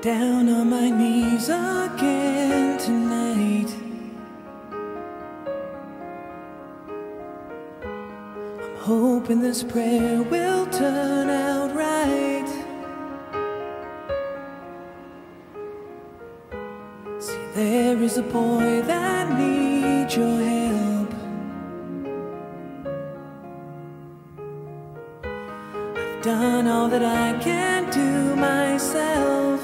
down on my knees again tonight. I'm hoping this prayer will turn out right. See, there is a boy that needs your help. I've done all that I can do myself.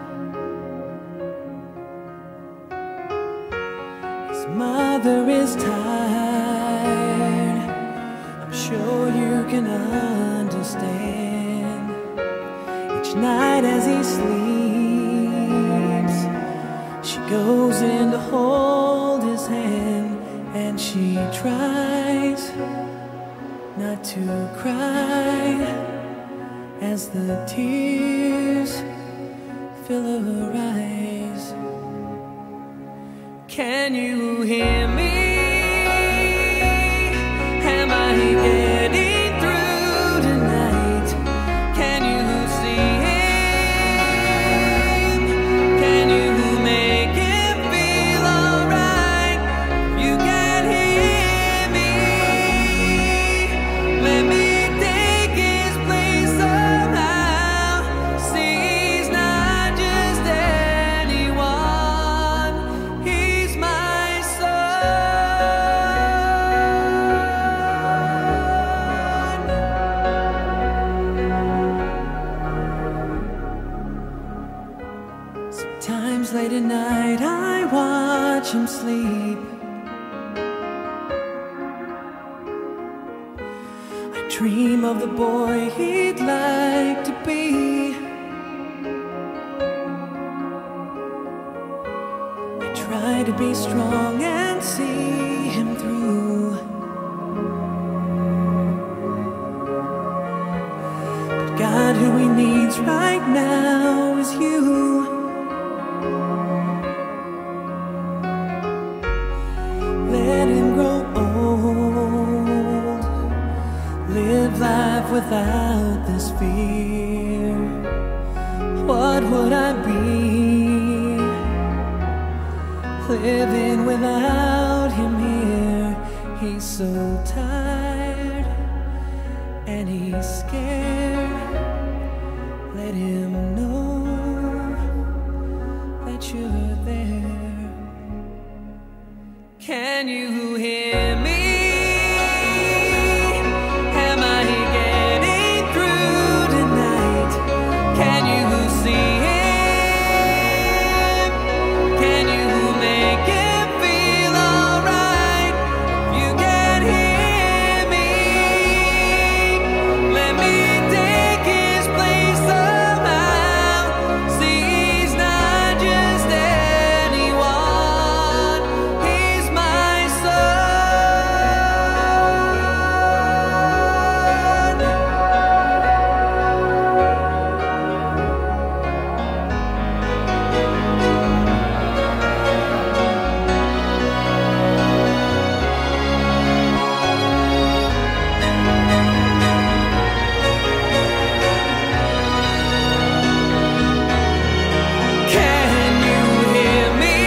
His mother is tired, I'm sure you can understand. Each night as he sleeps, she goes in to hold his hand, and she tries not to cry as the tears fill her eyes. Can you hear me? Am I getting through tonight? Can you see him? Can you make him feel alright? You can hear me. Let me take his place somehow. See, he's not just anyone, he's my son. Sometimes late at night I watch him sleep. I dream of the boy he'd like to be. I try to be strong and see him through, but God, who he needs right now is you. Let him grow old, live life without this fear. What would I be living without him here? He's so tired and he's scared. Let him know that you're there. Can you hear me? Am I getting through tonight? Can you see him? Can you make him feel alright? You can hear me. Let me take his place somehow. See, he's not just anyone, he's my son. Can you hear me?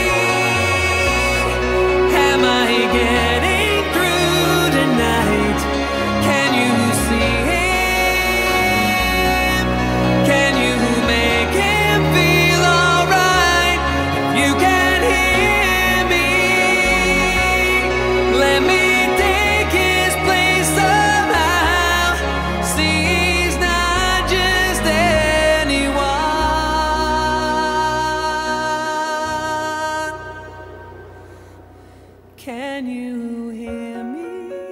Am I getting through tonight? Can you see him? Can you make him feel alright? You can hear me. Let me take his place somehow. See, he's not just anyone. Can you hear me?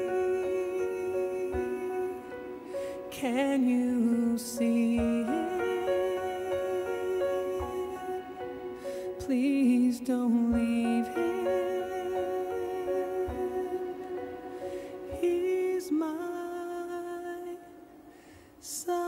Can you see him? Please don't leave him. He's my son.